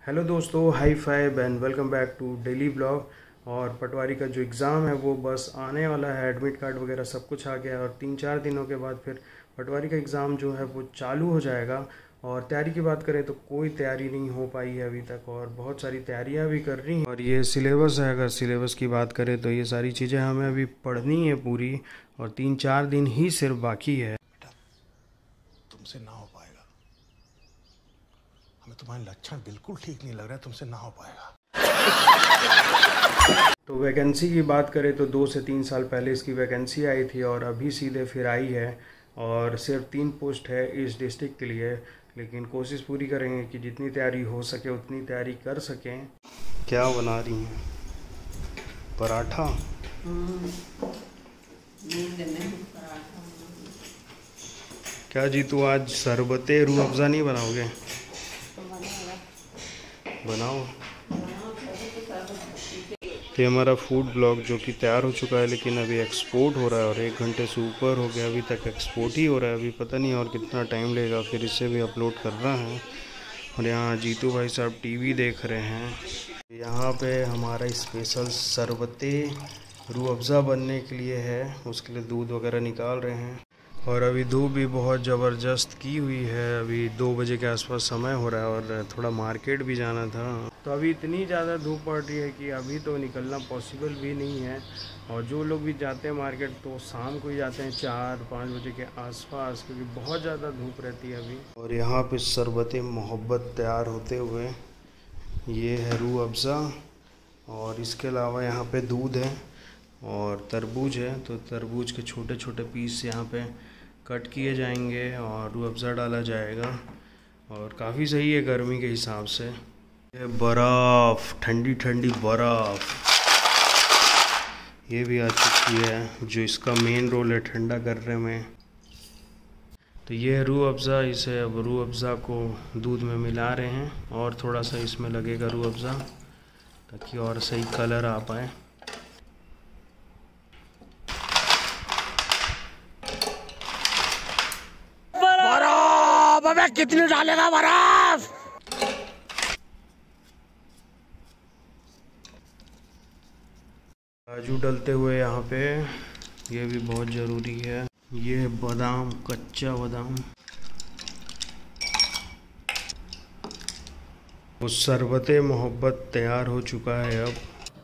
Hello दोस्तों, high five and welcome back to daily blog. और पटवारी का जो एग्ज़ाम है वो बस आने वाला है, एडमिट कार्ड वगैरह सब कुछ आ गया और 3-4 दिनों के बाद फिर पटवारी का एग्ज़ाम जो है वो चालू हो जाएगा। और तैयारी की बात करें तो कोई तैयारी नहीं हो पाई है अभी तक और बहुत सारी तैयारियां भी कर रही हैं। और ये सिलेबस है, अगर सिलेबस की बात करें तो ये सारी चीज़ें हमें अभी पढ़नी है पूरी, और 3-4 दिन ही सिर्फ बाकी है। तुमसे ना हो पाएगा, हमें तुम्हारे लक्षण बिल्कुल ठीक नहीं लग रहा है, तुमसे ना हो पाएगा। तो वैकेंसी की बात करें तो 2 से 3 साल पहले इसकी वैकेंसी आई थी और अभी सीधे फिर आई है। और सिर्फ 3 पोस्ट है इस डिस्ट्रिक्ट के लिए, लेकिन कोशिश पूरी करेंगे कि जितनी तैयारी हो सके उतनी तैयारी कर सकें। क्या बना रही हैं? पराठा? क्या जी, तू आज शरबते रूह अफ़ज़ा नहीं बनाओगे? बनाओ। ये हमारा फूड ब्लॉग जो कि तैयार हो चुका है, लेकिन अभी एक्सपोर्ट हो रहा है और 1 घंटे से ऊपर हो गया, अभी तक एक्सपोर्ट ही हो रहा है। अभी पता नहीं और कितना टाइम लगेगा, फिर इसे भी अपलोड करना है। और यहाँ जीतू भाई साहब टीवी देख रहे हैं। यहाँ पे हमारा स्पेशल शरबते रूह अफ़ज़ा बनने के लिए है, उसके लिए दूध वगैरह निकाल रहे हैं। और अभी धूप भी बहुत ज़बरदस्त की हुई है, अभी 2 बजे के आसपास समय हो रहा है और थोड़ा मार्केट भी जाना था। तो अभी इतनी ज़्यादा धूप पड़ रही है कि अभी तो निकलना पॉसिबल भी नहीं है। और जो लोग भी जाते हैं मार्केट तो शाम को ही जाते हैं 4-5 बजे के आसपास, क्योंकि बहुत ज़्यादा धूप रहती है अभी। और यहाँ पे शरबत मोहब्बत तैयार होते हुए, ये है रूह अफ़ज़ा और इसके अलावा यहाँ पे दूध है और तरबूज है। तो तरबूज के छोटे छोटे पीस यहाँ पे कट किए जाएंगे और रूह अफ़ज़ा डाला जाएगा। और काफ़ी सही है गर्मी के हिसाब से। ये बर्फ़, ठंडी ठंडी बर्फ़ ये भी आ चुकी है, जो इसका मेन रोल है ठंडा करने में। तो ये है रूह अफ़ज़ा। इसे अब रूह अफ़ज़ा को दूध में मिला रहे हैं और थोड़ा सा इसमें लगेगा रूह अफ़ज़ा ताकि और सही कलर आ पाए। बर्फ कितनी डालेगा बर्फ? काजू डलते हुए यहाँ पे, ये भी बहुत ज़रूरी है। ये है बादाम, कच्चा बादाम। वो शरबते मोहब्बत तैयार हो चुका है। अब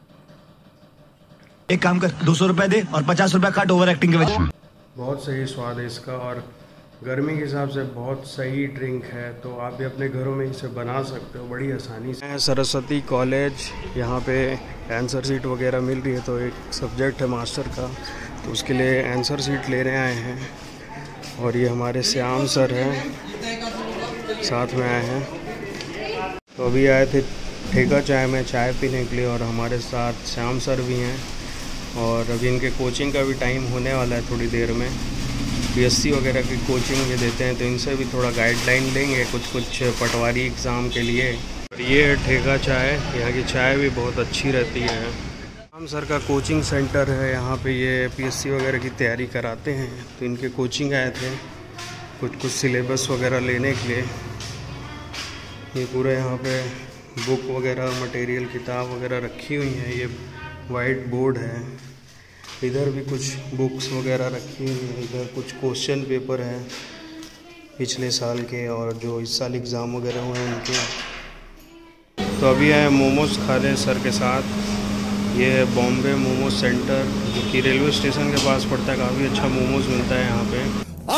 एक काम कर, 200 रुपए दे और 50 रुपए काट ओवर एक्टिंग के वजह। बहुत सही स्वाद है इसका और गर्मी के हिसाब से बहुत सही ड्रिंक है। तो आप भी अपने घरों में इसे बना सकते हो बड़ी आसानी से। सरस्वती कॉलेज, यहाँ पे आंसर सीट वगैरह मिल रही है। तो एक सब्जेक्ट है मास्टर का, तो उसके लिए आंसर सीट लेने आए हैं। और ये हमारे श्याम सर हैं, साथ में आए हैं। तो अभी आए थे ठेका चाय में चाय पीने के लिए और हमारे साथ श्याम सर भी हैं। और अभी इनके कोचिंग का भी टाइम होने वाला है थोड़ी देर में। पीएससी वगैरह की कोचिंग भी देते हैं, तो इनसे भी थोड़ा गाइडलाइन लेंगे कुछ पटवारी एग्ज़ाम के लिए। और ये है ठेका चाय, यहाँ की चाय भी बहुत अच्छी रहती है। हम सर का कोचिंग सेंटर है, यहाँ पे ये पीएससी वगैरह की तैयारी कराते हैं। तो इनके कोचिंग आए थे कुछ सिलेबस वगैरह लेने के लिए। ये पूरा यहाँ पे बुक वगैरह, मटेरियल, किताब वगैरह रखी हुई हैं। ये वाइट बोर्ड है, इधर भी कुछ बुक्स वगैरह रखी हुई हैं। इधर कुछ क्वेश्चन पेपर हैं पिछले साल के और जो इस साल एग्ज़ाम वगैरह हुए हैं उनके। तो अभी आए मोमोज़ खाने सर के साथ। ये है बॉम्बे मोमोज सेंटर, जो कि रेलवे स्टेशन के पास पड़ता है। काफ़ी अच्छा मोमोज़ मिलता है यहाँ पे।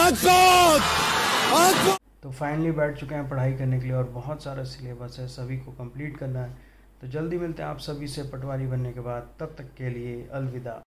तो फाइनली बैठ चुके हैं पढ़ाई करने के लिए और बहुत सारा सिलेबस है, सभी को कंप्लीट करना है। तो जल्दी मिलते हैं आप सभी से पटवारी बनने के बाद। तब तक के लिए अलविदा।